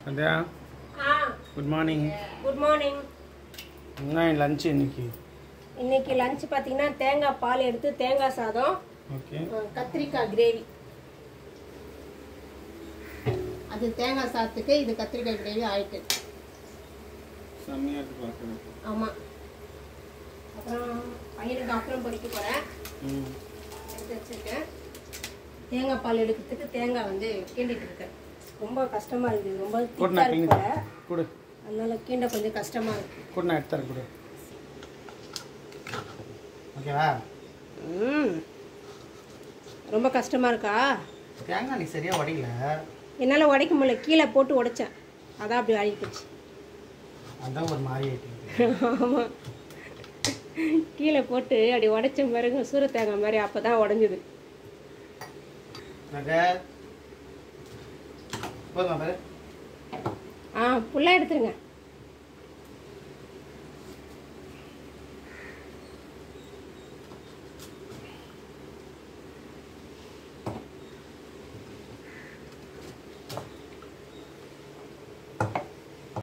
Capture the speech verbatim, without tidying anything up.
Sandhya. Ah. Good morning. Good morning. என்ன lunch இன்னைக்கு? இன்னைக்கு லஞ்ச் பாத்தீங்கன்னா தேங்காய் பால் எடுத்து தேங்காய் சாதம். ஓகே. கத்திரிக்காய் கிரேவி. அது தேங்காய் சாதத்துக்கு இது கத்திரிக்காய் கிரேவி ஆயிட்டு. செமையா இருக்கு பாக்குறது. ஆமா. அப்புறம் பையனுக்கு அப்புறம் பொரிக்க போறேன். ம். எடுத்து வச்சிருக்கேன். தேங்காய் பால் எடுக்கிறதுக்கு தேங்காய் வந்து கிண்டிட்டு இருக்கேன். ரொம்ப கஷ்டமா இருக்கு. ரொம்ப திக்கா இருக்கு. குடு. அதனால கீண்ட கொஞ்சம் கஷ்டமா இருக்கு. குடு நான் எடுத்து தரேன் குடு. ஓகேவா? ம். ரொம்ப கஷ்டமா இருக்கா? தேங்காய் நீ சரியா உடைக்கல. என்னால உடைக்க முடியல. கீழே போட்டு உடைச்சேன். அதான் அப்படி ஆயிடுச்சு. அதான் ஒரு மாதிரி ஆயிடுச்சு. ஆமா. கீழே போட்டு அப்படி உடைச்ச பிறகு சூர தேங்காய் மாதிரி அப்பதான் உடைஞ்சது. போதுமா பாரு. ஆ புல்லா எடுத்துருங்க.